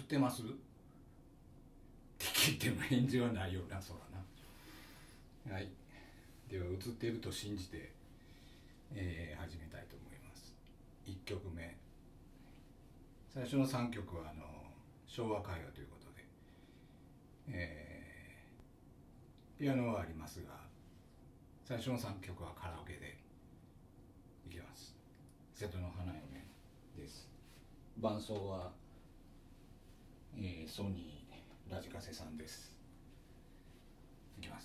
ってますって聞いても返事はないよな、そらな。はい、では映っていると信じて、始めたいと思います。1曲目、最初の3曲は昭和歌謡ということで、ピアノはありますが、最初の3曲はカラオケでいきます。瀬戸の花嫁です。伴奏は、ソニーラジカセさんです。いきます。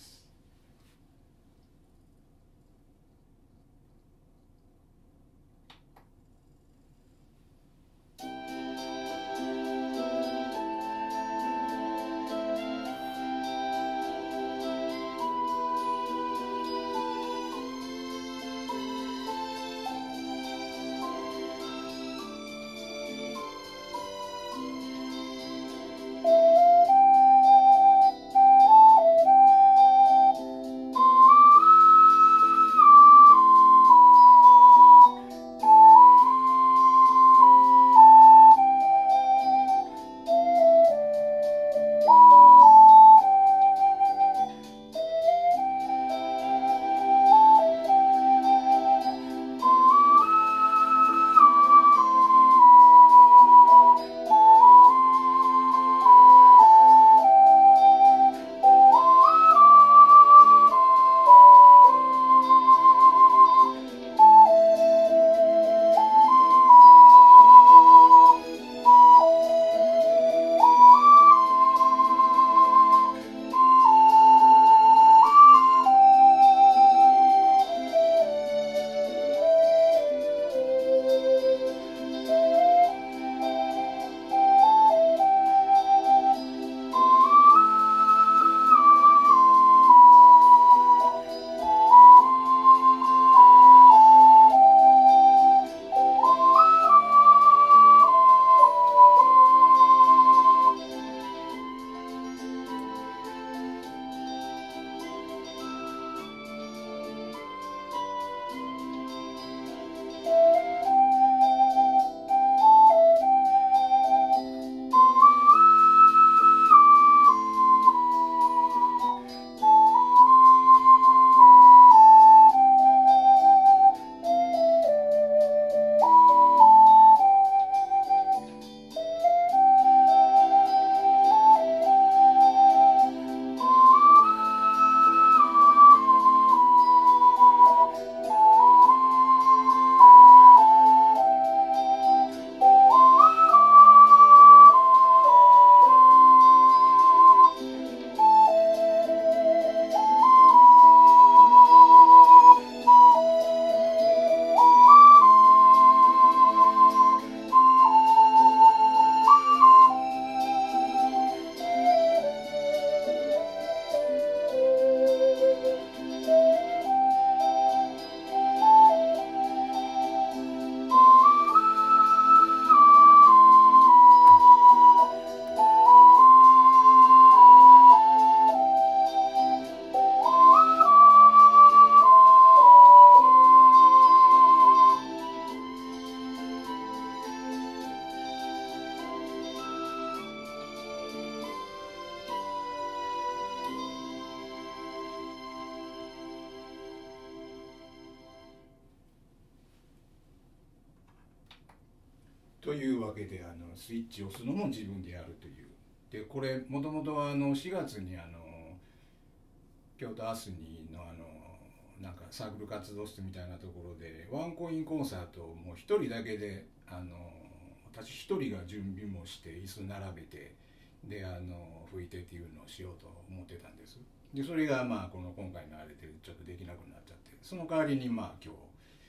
というわけでスイッチを押すのも自分でやるという。でこれもともとは4月に京都アスニのなんかサークル活動室みたいなところでワンコインコンサートをもう一人だけで私一人が準備もして椅子並べてで吹いてっていうのをしようと思ってたんです。でそれがまあ今回のあれでちょっとできなくなっちゃって、その代わりにまあ今日、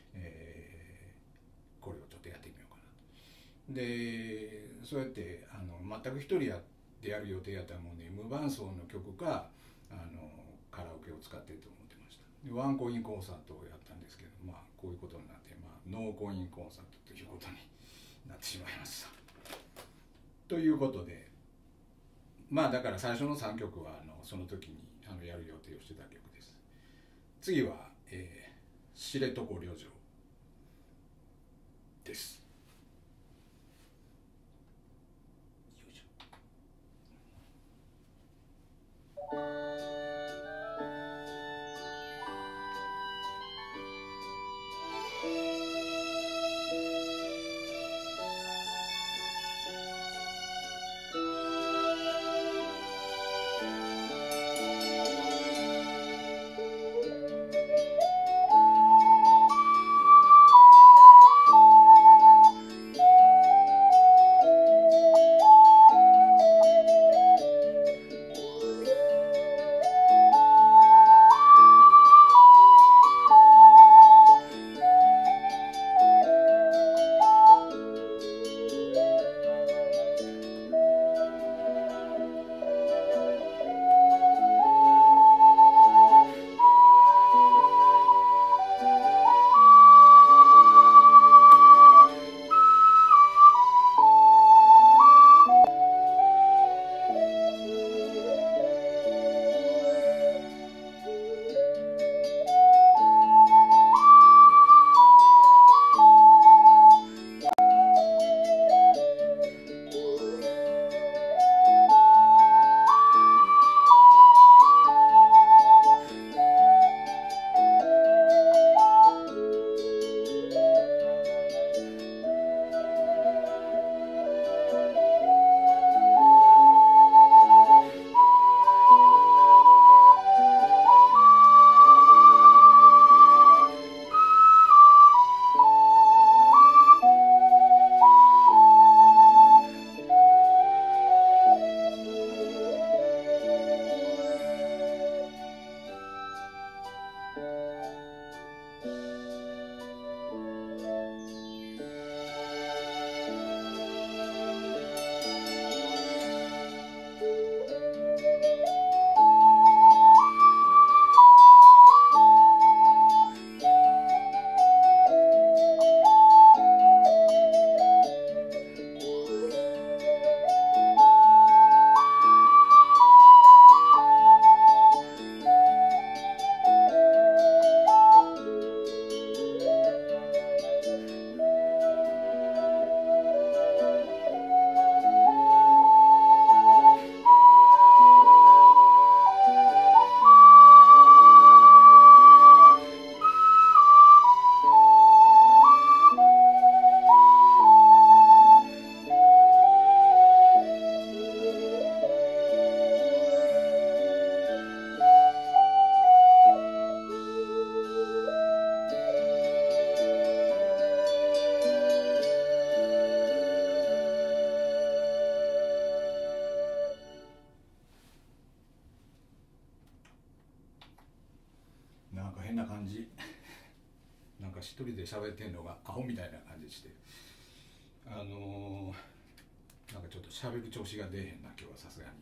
これをちょっとやってみようかなと。でそうやって全く一人でやる予定やったもんで、無伴奏の曲かカラオケを使ってと思ってました。でワンコインコンサートをやったんですけど、まあこういうことになって、ノーコインコンサートということになってしまいました。ということで、まあだから最初の3曲はその時にやる予定をしてた曲です。次は、知床旅情です。よいしょ。 一人で喋ってんのがアホみたいな感じして、なんかちょっと喋る調子が出えへんな今日はさすがに。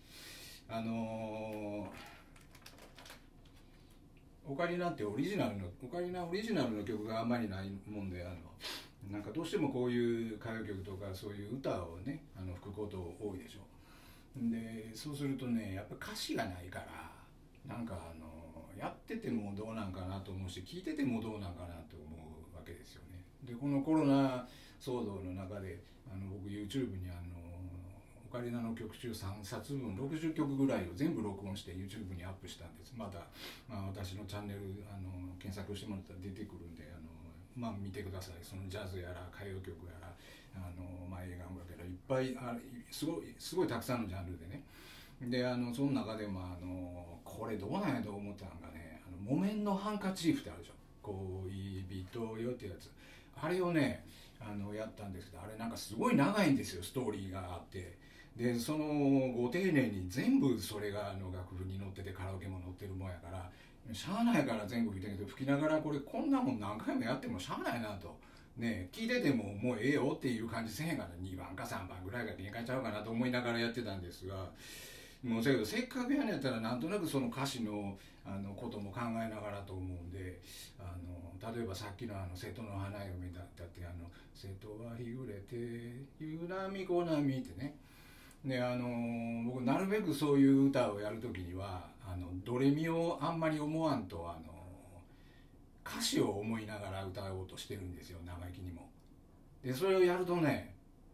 オカリナってオリジナルの曲があんまりないもんで、なんかどうしてもこういう歌謡曲とかそういう歌をね吹くこと多いでしょ。でそうするとねやっぱ歌詞がないからなんかやっててもどうなんかなと思うし聞いててもどうなんかなと思うわけですよね。でこのコロナ騒動の中で僕 YouTube にオカリナの曲中3冊分60曲ぐらいを全部録音して YouTube にアップしたんです。また、私のチャンネル検索してもらったら出てくるんで見てください。そのジャズやら歌謡曲やら映画音楽やらいっぱいすごいたくさんのジャンルでね。でその中でもこれどうなんやと思ったのがね木綿のハンカチーフってあるでしょ。恋人よってやつ、あれをねやったんですけど、あれなんかすごい長いんですよ、ストーリーがあって。でそのご丁寧に全部それが楽譜に載っててカラオケも載ってるもんやからしゃあないから全部吹いてるけど、吹きながらこんなもん何回もやってもしゃあないなとね、聞いててももうええよっていう感じせへんから2番か3番ぐらいが限界ちゃうかなと思いながらやってたんですが、もうせっかくやんやったらなんとなくその歌詞のことも考えながらと思うんで、例えばさっきの瀬戸の花嫁だったって瀬戸は日暮れて夕波小波ってね。で僕なるべくそういう歌をやるときにはドレミをあんまり思わんと歌詞を思いながら歌おうとしてるんですよ、生意気にも。でそれをやるとね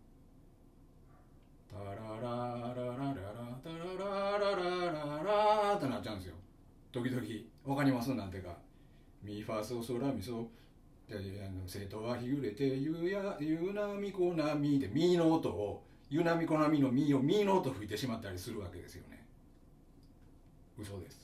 タララララララタララララララってなっちゃうんですよ時々。わかります？なんていうかミファソソラミソ瀬戸は日暮れて夕波小波でミの音を夕波小波のミをミの音吹いてしまったりするわけですよね。嘘です。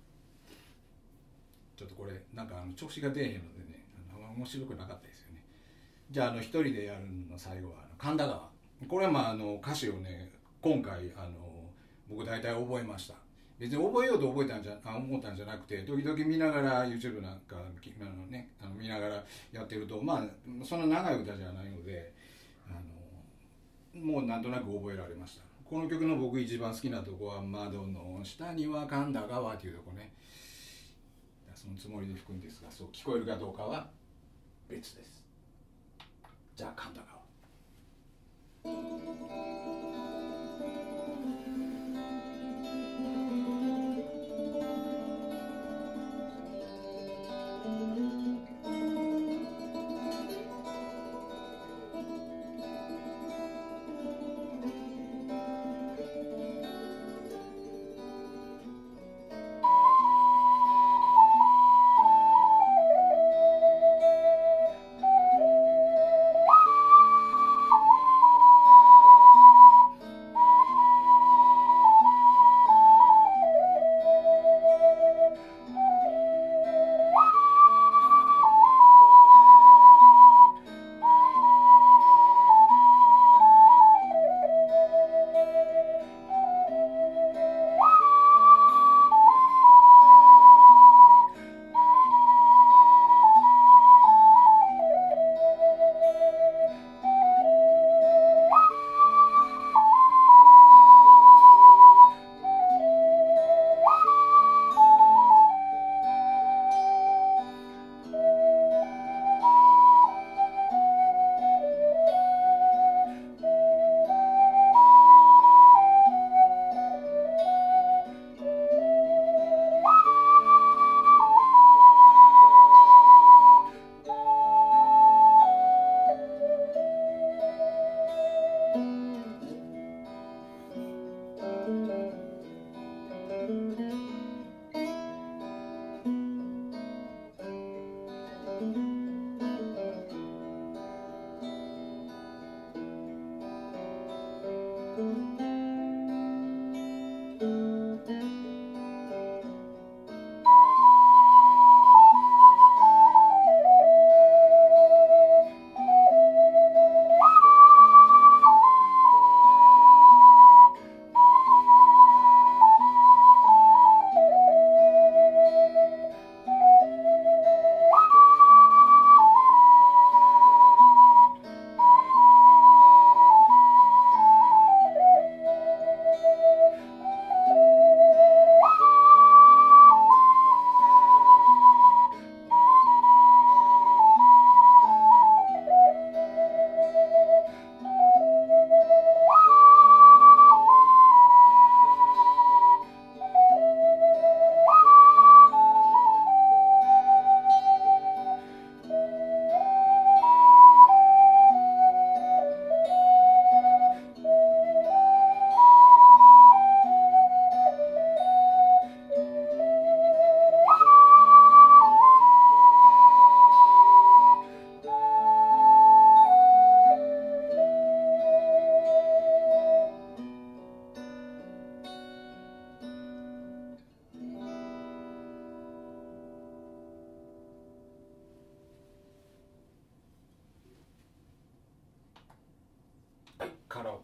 ちょっとこれなんか調子が出えへんのでね面白くなかったですよね。じゃあ一人でやるの最後は神田川。これは歌詞をね今回僕大体覚えました。別に覚えようと思ったんじゃなくて、時々見ながら YouTube なんか見ながらやってるとそんな長い歌じゃないのでもうなんとなく覚えられました。この曲の僕一番好きなとこは窓の下には神田川っていうとこね。そのつもりで吹くんですが、そう聞こえるかどうかは別です。じゃあ神田川。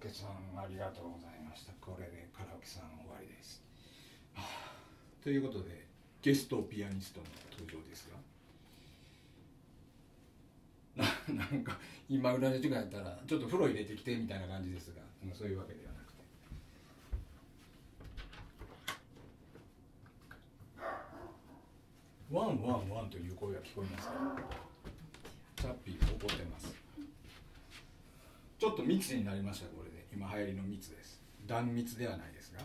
ケさんありがとうございました。これでカラオケさん終わりです。ということでゲストピアニストの登場ですが、なんか今裏で時間やったらちょっと風呂入れてきてみたいな感じですが、そういうわけではなくて、ワンワンワンという声が聞こえますか？チャッピーが怒ってます。ちょっと密になりました。これで今流行りの密です。断密ではないですが、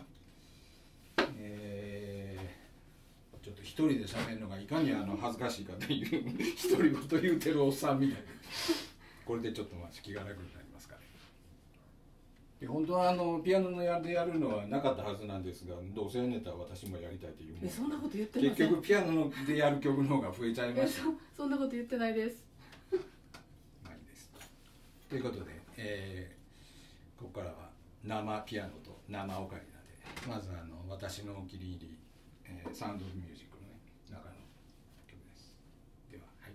ちょっと一人で喋るのがいかに恥ずかしいかという独り言言うてるおっさんみたいな、これでちょっと気が楽になりますかね。で本当はピアノのやるのはなかったはずなんですが、どうせやねたら私もやりたいというそんなこと言ってません。 結局ピアノでやる曲の方が増えちゃいました。 そんなこと言ってないです。 ないです。ということで、ここからは生ピアノと生オカリナで、まず私のお気に入り、サウンドオブミュージックの、ね、中の曲です。では、はい。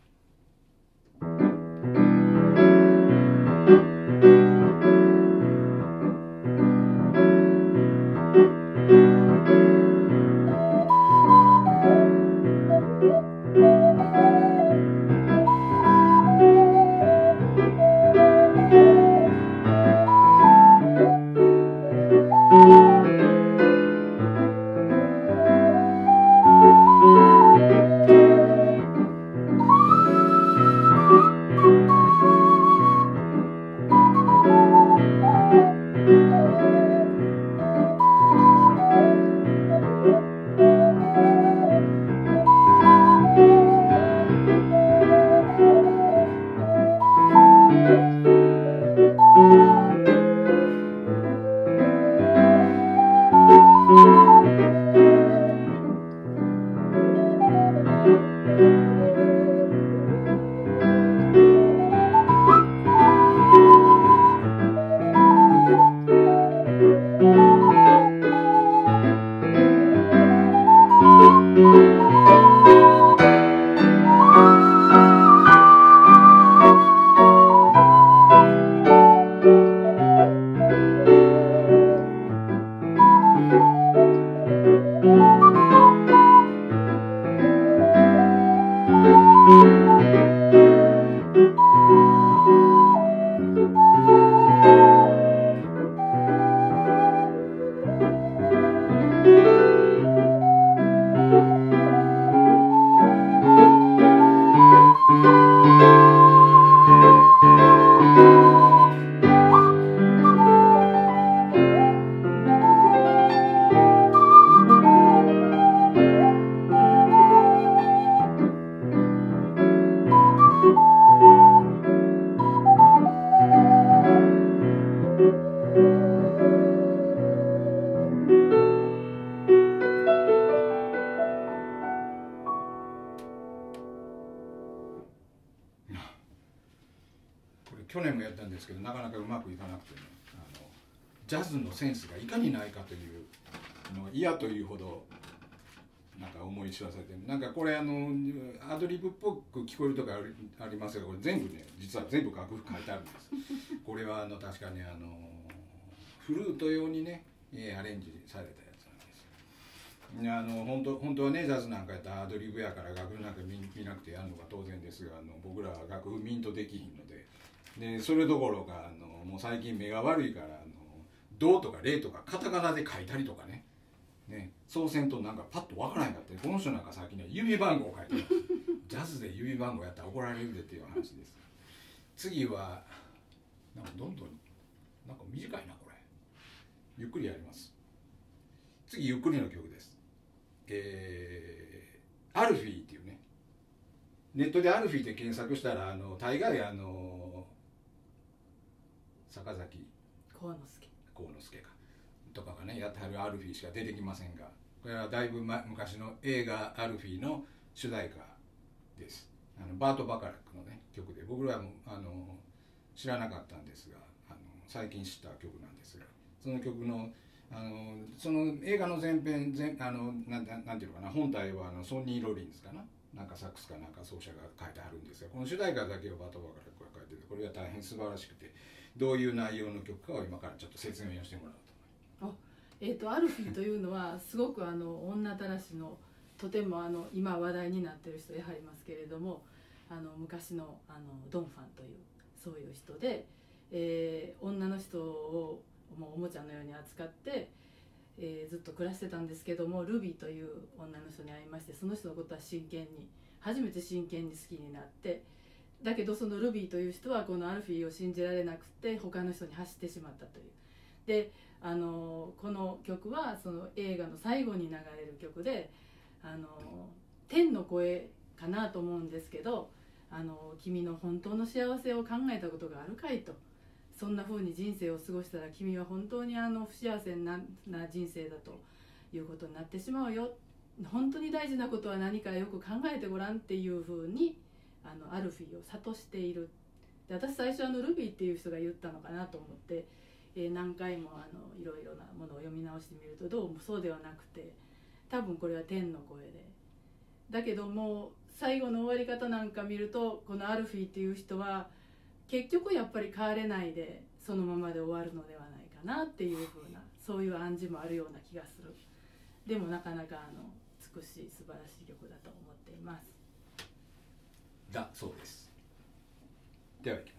去年もやったんですけど、なかなかうまくいかなくてね、ジャズのセンスがいかにないかというのが嫌というほどなんか思い知らされて、なんかこれアドリブっぽく聞こえるとかありますが、これ全部ね、実は全部楽譜書いてあるんです。これは確かにフルート用にねアレンジされたやつなんですよ。本当はね、ジャズなんかやったらアドリブやから楽譜なんか見なくてやるのが当然ですが、僕らは楽譜ミントできひんので、それどころかもう最近目が悪いからドとかレとかカタカナで書いたりとかね、そうせんとなんかパッとわからないかって、この人なんか先には指番号書いてるジャズで指番号やったら怒られるでっていう話です。次はなんかどんどんなんか短いな、これゆっくりやります。次ゆっくりの曲です。アルフィーっていうね、ネットでアルフィーって検索したら大概坂崎幸之助かとかがねやってはるアルフィーしか出てきませんが、これはだいぶ昔の映画アルフィーの主題歌です。バート・バカラックのね曲で、僕らも知らなかったんですが最近知った曲なんですが、その曲のその映画の前編なんていうのかな、本体はソニー・ロリンズかな、なんかサックスかなんか奏者が書いてあるんですが、この主題歌だけをバート・バカラックが書いてて、これが大変素晴らしくて、 どういう内容の曲かを今からちょっと説明をしてもらうと。 アルフィーというのはすごく女たらしのとても今話題になっている人やはりますけれども、昔のドン・ファンというそういう人で、女の人をもうおもちゃのように扱って、ずっと暮らしてたんですけども、ルビーという女の人に会いまして、その人のことは初めて真剣に好きになって、だけどそのルビーという人はこのアルフィーを信じられなくて他の人に走ってしまったという。でこの曲はその映画の最後に流れる曲で、天の声かなと思うんですけど、君の本当の幸せを考えたことがあるかいと、そんな風に人生を過ごしたら君は本当に不幸せな人生だということになってしまうよ、本当に大事なことは何かよく考えてごらんっていう風にアルフィーを諭している。で、私最初ルビーっていう人が言ったのかなと思って、何回もいろいろなものを読み直してみると、どうもそうではなくて、多分これは天の声で、だけども最後の終わり方なんか見ると、このアルフィーっていう人は結局やっぱり変われないでそのままで終わるのではないかなっていう風な、そういう暗示もあるような気がする。でもなかなか美しい素晴らしい曲だと思っています。 だそうです。ではいきます。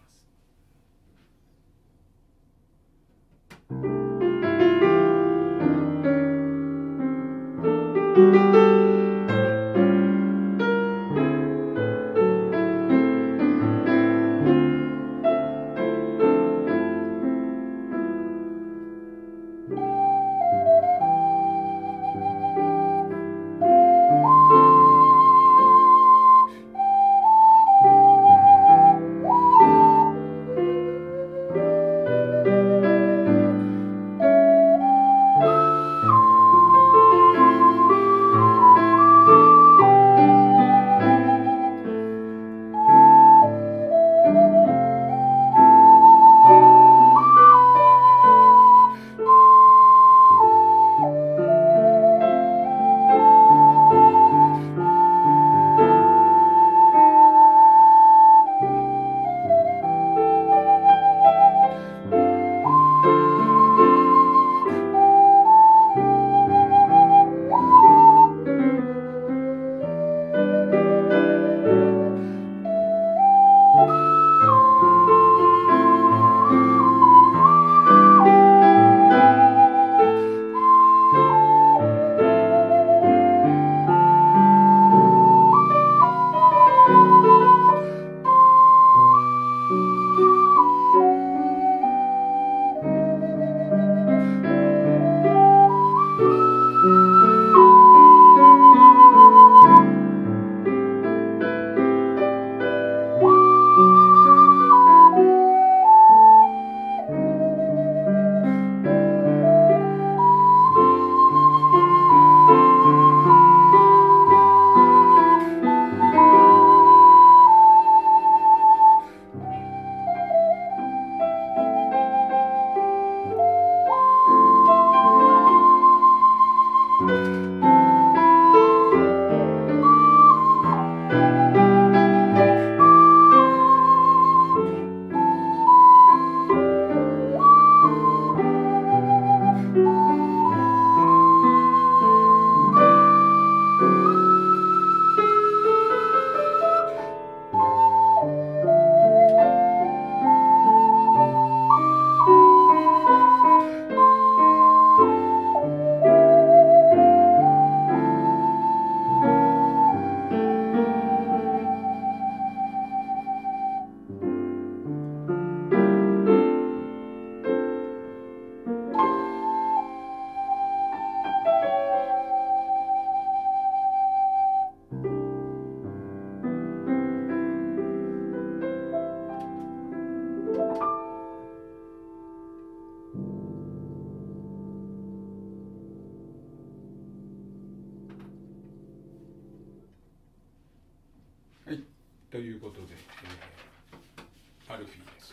はい、ということで、アルフィーです。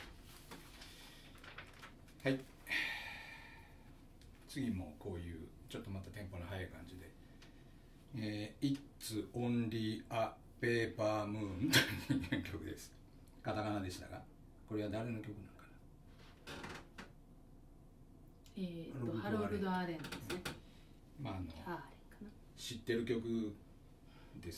はい。次もこういうちょっとまたテンポの速い感じで、It's Only a Paper Moon という曲です。カタカナでしたが、これは誰の曲なのかクド・アーレントですね。 まあアーレンかな。 知ってる曲です。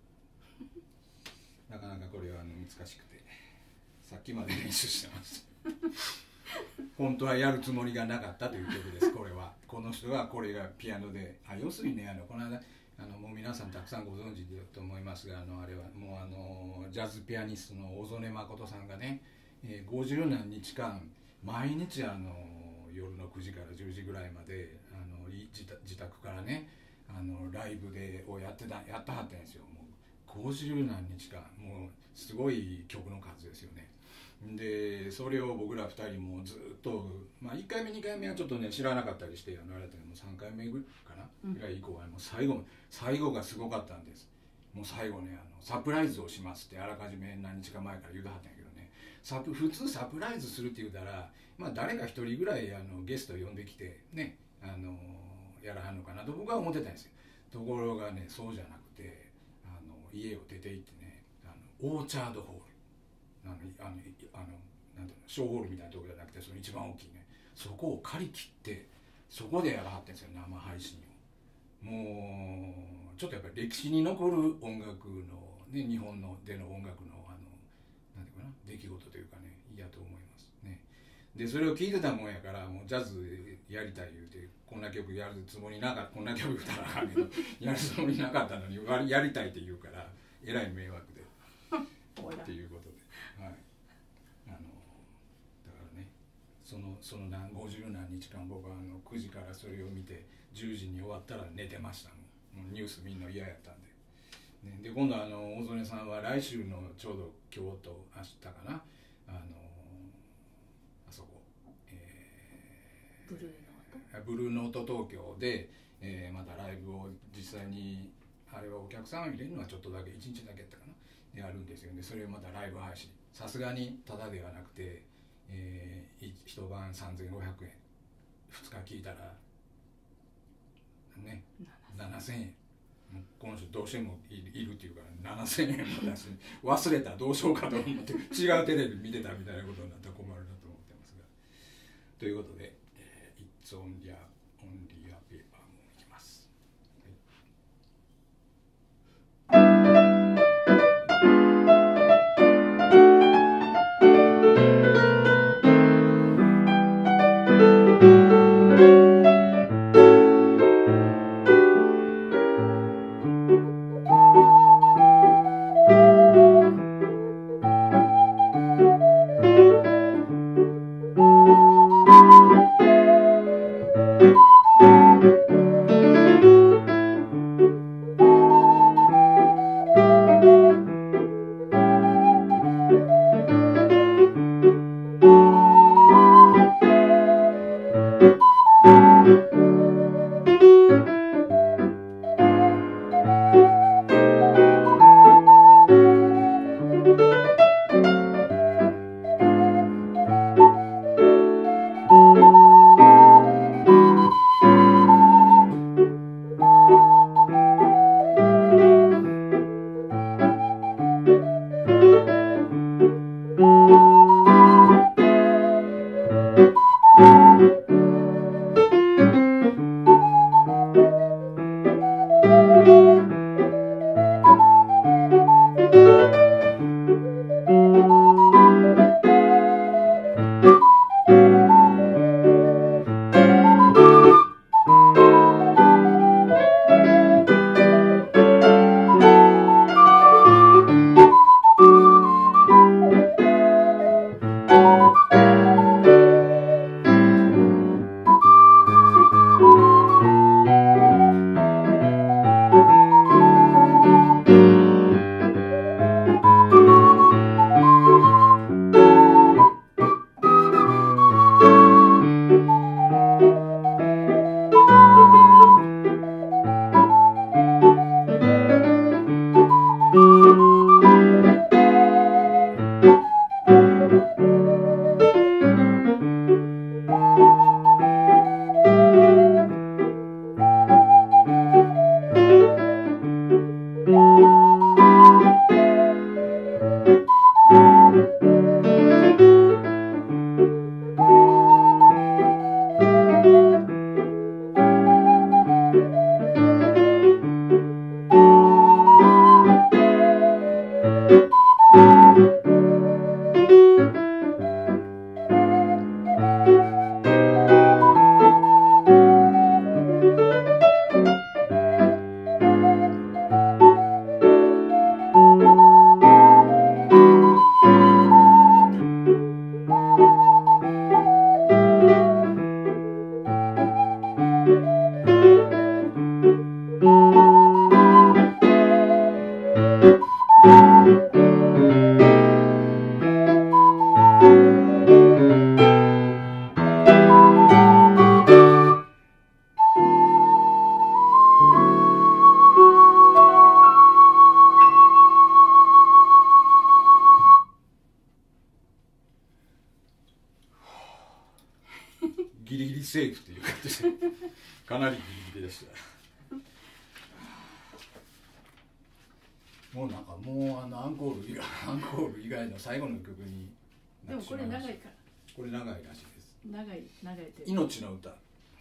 なかなかこれは難しくてさっきまで練習してました本当はやるつもりがなかったという曲です。これはこの人はこれがピアノで要するにねこの間もう皆さんたくさんご存知だと思いますがあれはもうジャズピアニストの小曽根誠さんがね、50何日間毎日夜の9時から10時ぐらいまで自宅からねライブをやってはったんですよ。もう50何日間もうすごい曲の数ですよね。でそれを僕ら2人もずっと、1回目2回目はちょっとね知らなかったりしてあれだったらもう3回目ぐらいかな、ぐらい以降はもう最後がすごかったんです。もう最後ねサプライズをしますってあらかじめ何日か前から言うてはったんやけどね、普通サプライズするって言うたら、誰か1人ぐらいゲスト呼んできてねやらはんのかなと僕は思ってたんですよ。ところがねそうじゃなくて家を出て行ってねオーチャードホールなんていうのショーホールみたいなところじゃなくてその一番大きいねそこを借り切ってそこでやらはってんですよ生配信を。もうちょっとやっぱり歴史に残る音楽の、ね、日本での音楽のなんていうかな出来事というかねいいやと思いますね。でそれを聞いてたもんやからもうジャズやりたい言うてこんな曲やるつもりなかったこんな曲歌らあかんけどやるつもりなかったのにやりたいって言うからえらい迷惑でっていうことで、はい、だからねその50何日間僕は9時からそれを見て10時に終わったら寝てました。もうニュース見んの嫌やったんで、ね、で今度大曽根さんは来週のちょうど今日と明日かなあそこ、ブルーノート東京で、またライブを実際にあれはお客さんを入れるのはちょっとだけ1日だけやったかなであるんですよね。それをまたライブ配信さすがにタダではなくて、一晩3500円2日聞いたらね7000円この人どうしてもいるっていうから7000円も出し忘れたらどうしようかと思って違うテレビ見てたみたいなことになったら困るなと思ってますがということで、It's only a paper もいきます。 ギリギリセーフっていう感じでかなりギリギリでした。もうなんかもうアンコール以外の最後の曲にでもこれ長いから。 これ長いらしいです。 長いって命の歌。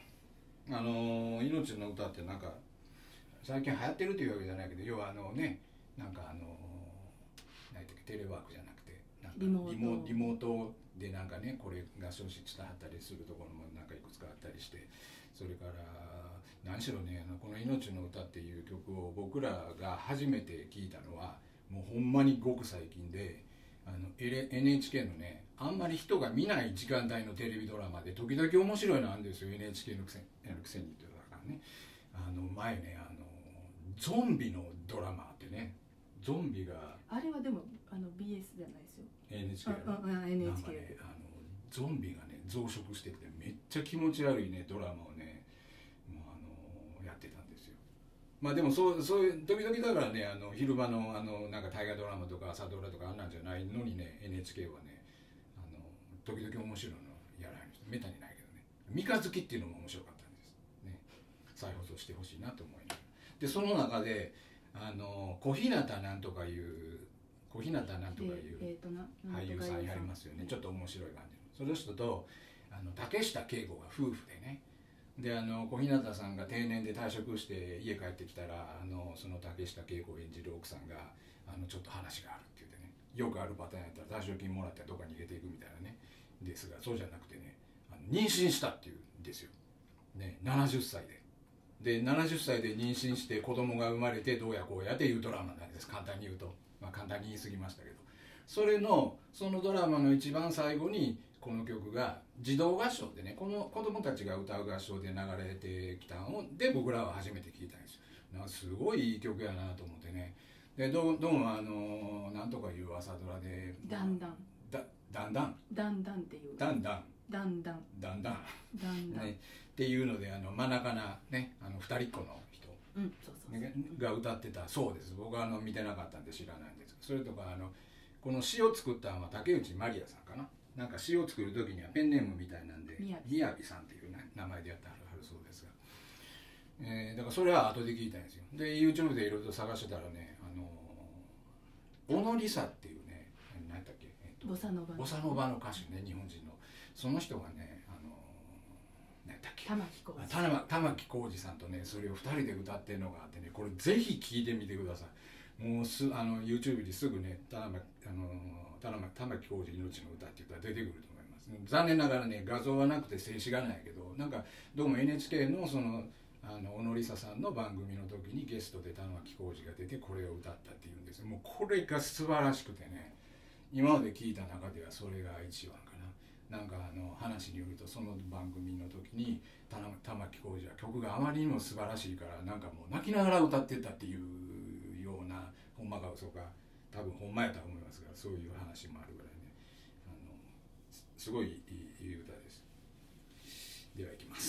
命の歌ってなんか最近流行ってるというわけじゃないけど、要はね、なんか何だっけ、テレワークじゃなくてなんかリモートでなんかね、これが消失してはったりするところもなんかいくつかあったりして、それから何しろね、この「命の歌」っていう曲を僕らが初めて聴いたのはもうほんまにごく最近で、NHK のね、あんまり人が見ない時間帯のテレビドラマで時々面白いのあるんですよ、 NHK のくせにっていうだからね、前ね、ゾンビのドラマってね、ゾンビがあれはでもBS じゃないですよ、 NHK のなんかね、ゾンビがね増殖してきてめっちゃ気持ち悪いねドラマをね、もうやってたんですよ。まあでもそういう時々だからね、昼間のなんか大河ドラマとか朝ドラとかあんなんじゃないのにね、 NHK はね時々面白いのやらない人めったにないけどね、三日月っていうのも面白かったんですね。再放送してほしいなと思いながら、でその中で小日向なんとかいう俳優さんやりますよね、ちょっと面白い感じの、その人と竹下景子が夫婦でね、で小日向さんが定年で退職して家帰ってきたらその竹下景子を演じる奥さんがちょっと話があるって言ってね、よくあるパターンやったら退職金もらってどっか逃げていくみたいなね、ですがそうじゃなくてね、妊娠したっていうんですよ、ね、70歳で70歳で妊娠して子供が生まれてどうやこうやっていうドラマなんです、簡単に言うと。まあ簡単に言い過ぎましたけど、そのドラマの一番最後にこの曲が児童合唱でね、この子供たちが歌う合唱で流れてきたので僕らは初めて聞いたんですよ。なんかすごいいい曲やなと思ってね。でどうもなんとかいう朝ドラでだんだんっていうだんだんねっていうので真中なね二人っ子の人が歌ってたそうです。僕は見てなかったんで知らないんです。それとかこの詩を作ったのは竹内まりやさんかな。なんか詩を作る時にはペンネームみたいなんでみやびさんっていう、ね、名前でやってはるそうですが、だからそれは後で聞いたんですよ。で YouTube でいろいろと探してたらね、小野梨沙っていうね、何だっけ、ボサノバの歌手ね、日本人のその人がね、玉置浩二さんとね、それを2人で歌ってるのがあってね、これぜひ聴いてみてください。もうYouTube ですぐね、玉置浩二命の歌って言ったら出てくると思います。残念ながらね、画像はなくて静止がないけど、なんかどうも NHK の小野梨沙さんの番組の時にゲストで玉置浩二が出てこれを歌ったっていうんですよ。もうこれが素晴らしくてね、今まで聞いた中ではそれが一番かな。なんか話によると、その番組の時に玉置浩二は曲があまりにも素晴らしいから、なんかもう泣きながら歌ってたっていうような、ほんまか嘘か多分ほんまやとは思いますが、そういう話もあるぐらいね、すごいいい歌です。ではいきます。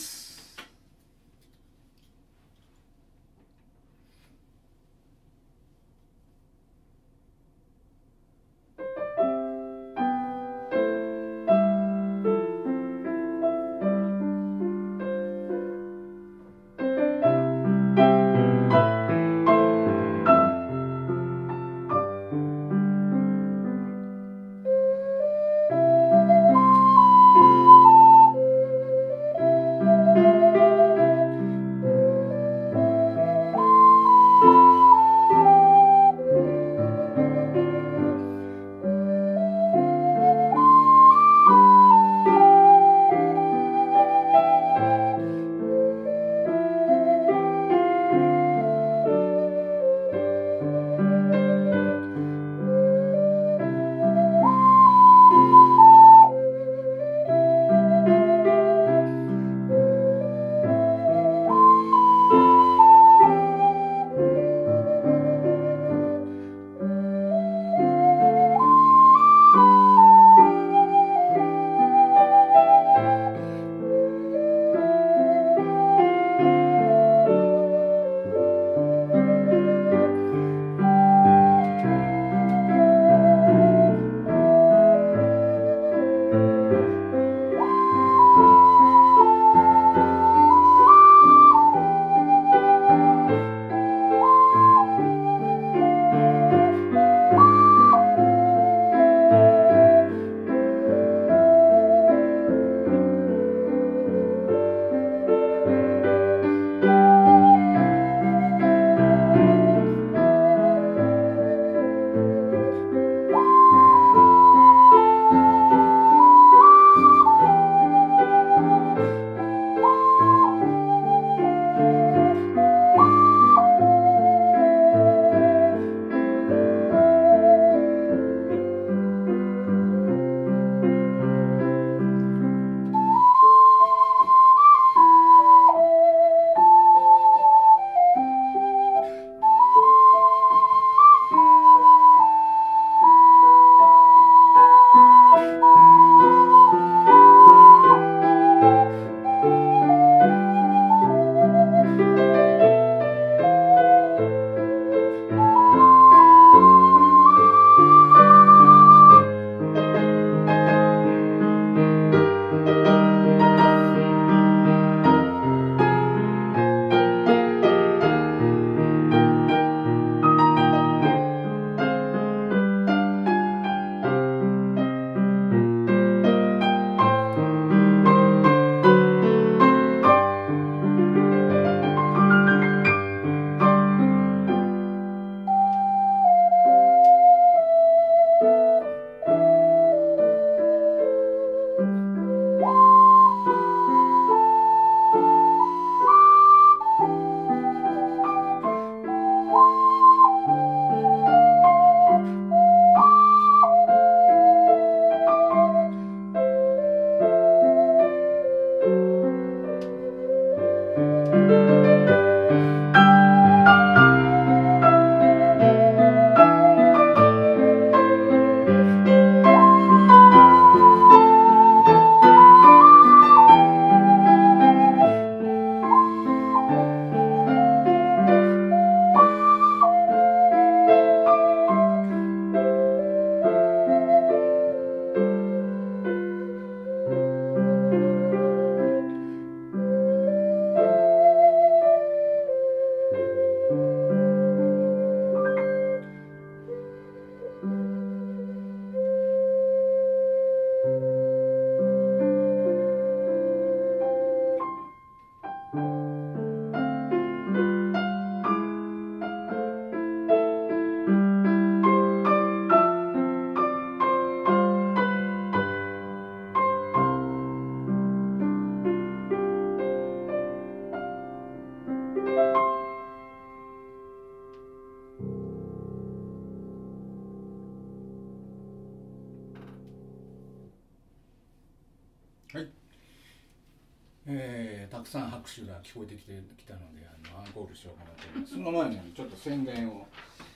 たくさん拍手が聞こえてきたのでアンコールしようかなと思います。その前にちょっと宣伝を、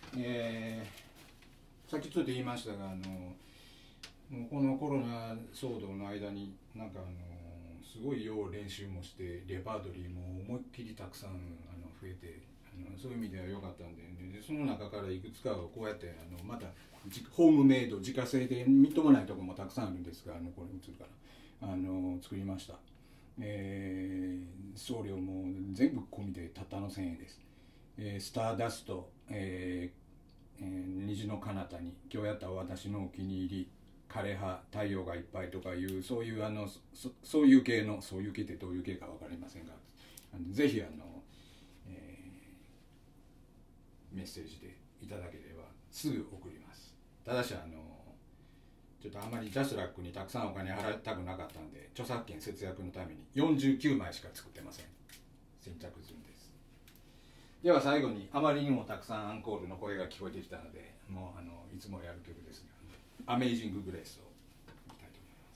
さっきちょっと言いましたがもうこのコロナ騒動の間になんかすごいよう練習もしてレパートリーも思いっきりたくさん増えてそういう意味では良かったんで、その中からいくつかをこうやってまたホームメイド自家製でみっともないところもたくさんあるんですがこれ映るから作りました。送料も全部込みでたったの1000円です。スターダスト、虹の彼方に今日やった私のお気に入り枯葉太陽がいっぱいとかいうそういうそういう系のそういう系ってどういう系か分かりませんがぜひメッセージでいただければすぐ送ります。ただしちょっとあまりジャスラックにたくさんお金払いたくなかったんで著作権節約のために49枚しか作ってません。先着順です。では最後にあまりにもたくさんアンコールの声が聞こえてきたのでもういつもやる曲ですがアメイジング・グレースをいきたいと思います。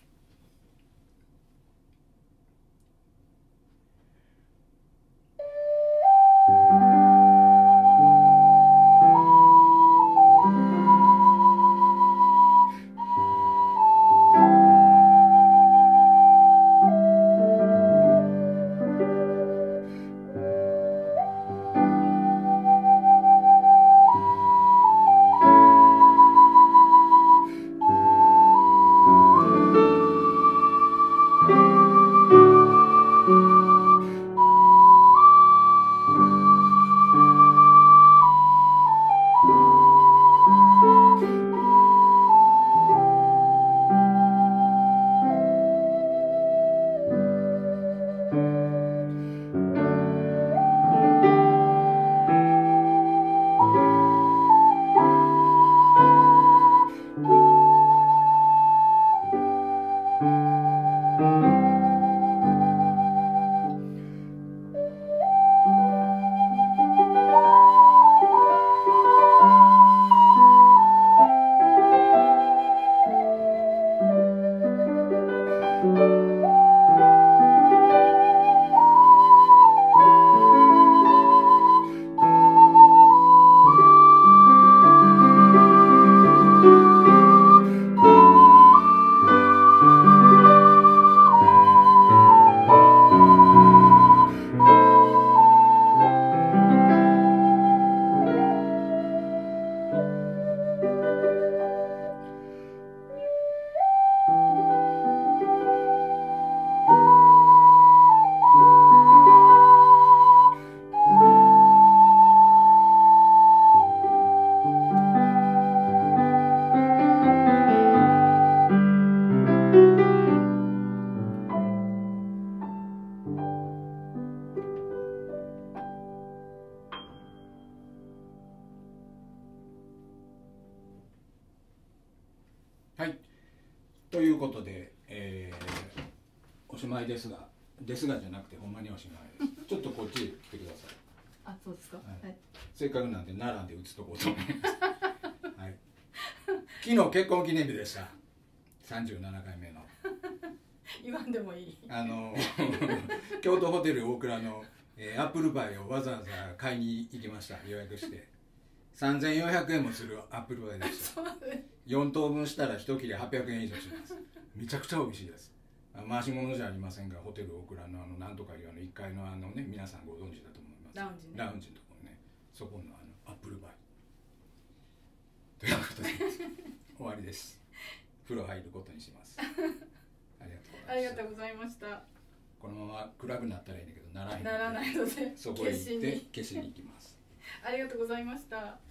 はい、ということで、おしまいですがじゃなくてほんまにおしまいです。ちょっとこっちへ来てください。 あ、そうですか。はい。 せっかくなんで並んで打つとこうと思います。はい。昨日結婚記念日でした。37回目の。 言わんでもいい。 京都ホテル大倉の、アップルパイをわざわざ買いに行きました。予約して。3400円もするアップルパイでした。4等分したら1切れ800円以上します。めちゃくちゃ美味しいです。回し物じゃありませんが、ホテル大倉のなんとかいう1階のね、皆さんご存知だと思います。 ラウンジね。 ラウンジのところね、そこのアップルパイ。ということで終わりです。風呂入ることにします。 ありがとうございました。 このまま暗くなったらいいんだけど、ならないので、 そこへ行って消しに行きます。 ありがとうございました。